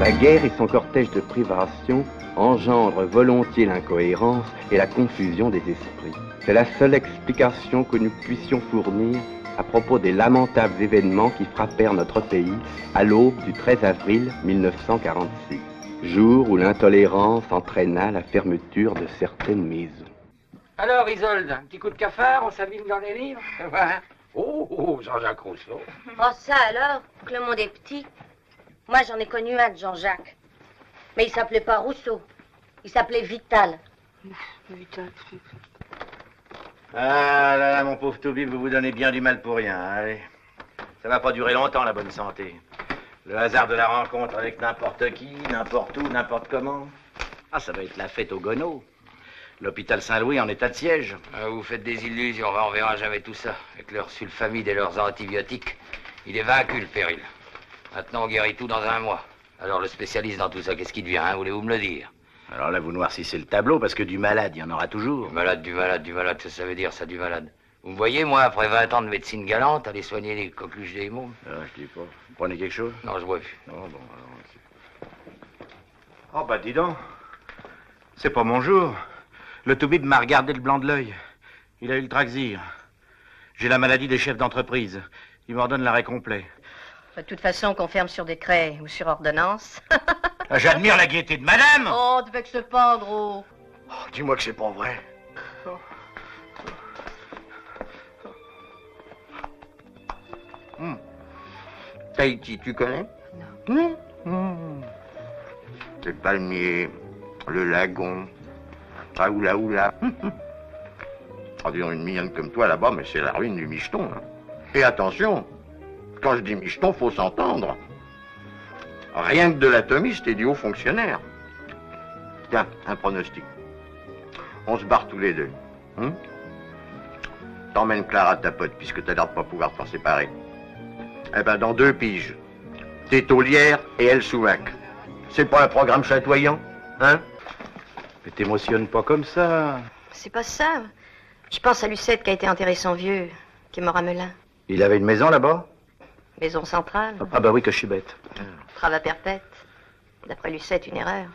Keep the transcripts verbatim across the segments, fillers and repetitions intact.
La guerre et son cortège de privations engendrent volontiers l'incohérence et la confusion des esprits. C'est la seule explication que nous puissions fournir à propos des lamentables événements qui frappèrent notre pays à l'aube du treize avril mille neuf cent quarante-six, jour où l'intolérance entraîna la fermeture de certaines maisons. Alors, Isolde, un petit coup de cafard, on s'abîme dans les livres? Ouais. Oh, oh, Jean-Jacques Rousseau. Oh, ça alors, que le monde est petit. Moi, j'en ai connu un de Jean-Jacques. Mais il s'appelait pas Rousseau. Il s'appelait Vital. Vital. Ah là là, mon pauvre Toby, vous vous donnez bien du mal pour rien. Allez. Ça va pas durer longtemps, la bonne santé. Le hasard de la rencontre avec n'importe qui, n'importe où, n'importe comment. Ah, ça va être la fête au Gonneau. L'hôpital Saint-Louis en état de siège. Ah, vous faites des illusions, on verra jamais tout ça. Avec leurs sulfamides et leurs antibiotiques, il est vaincu, le péril. Maintenant, on guérit tout dans un mois. Alors, le spécialiste dans tout ça, qu'est-ce qu'il devient, hein? Voulez-vous me le dire? Alors là, vous noircissez le tableau, parce que du malade, il y en aura toujours. Du malade, du malade, du malade, que ça veut dire, ça, du malade? Vous me voyez, moi, après vingt ans de médecine galante, aller soigner les coqueluches des mômes? Ah, je dis pas. Vous prenez quelque chose? Non, je bois plus. Non, bon, alors... Oh, bah, dis donc. C'est pas mon jour. Le toubib m'a regardé le blanc de l'œil. Il a eu le traxir. J'ai la maladie des chefs d'entreprise. Il m'ordonne l'arrêt complet. De toute façon, qu'on ferme sur décret ou sur ordonnance. Ah, j'admire la gaieté de madame. Oh, tu fais que c'est pas, gros. Oh, dis-moi que c'est pas vrai. Hum. Tahiti, tu connais? Non. Hum. Le palmier, le lagon, ah oula oula. Oh, disons, une mignonne comme toi là-bas, mais c'est la ruine du micheton. Hein. Et attention, quand je dis micheton, faut s'entendre. Rien que de l'atomiste et du haut fonctionnaire. Tiens, un pronostic. On se barre tous les deux. Hein? T'emmènes Clara, ta pote, puisque t'as l'air de pas pouvoir t'en séparer. Eh ben, dans deux piges, t'es taulière et elle Soumac. C'est pas un programme chatoyant, hein? Mais t'émotionnes pas comme ça. C'est pas ça. Je pense à Lucette qui a été enterré son vieux, qui est mort à Melun. Il avait une maison là-bas? Maison centrale. Ah bah oui que je suis bête. Travail perpète. D'après Lucette, une erreur.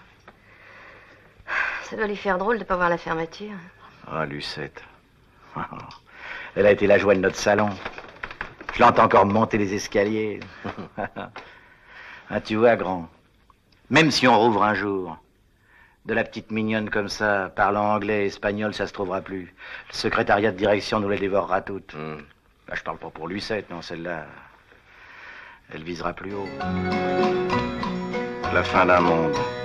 Ça doit lui faire drôle de pas voir la fermeture. Ah, Lucette. Elle a été la joie de notre salon. Je l'entends encore monter les escaliers. Ah, tu vois, grand, même si on rouvre un jour, de la petite mignonne comme ça, parlant anglais et espagnol, ça se trouvera plus. Le secrétariat de direction nous les dévorera toutes. Mm. Là, je parle pas pour Lucette, non, celle-là, elle visera plus haut. La fin d'un monde.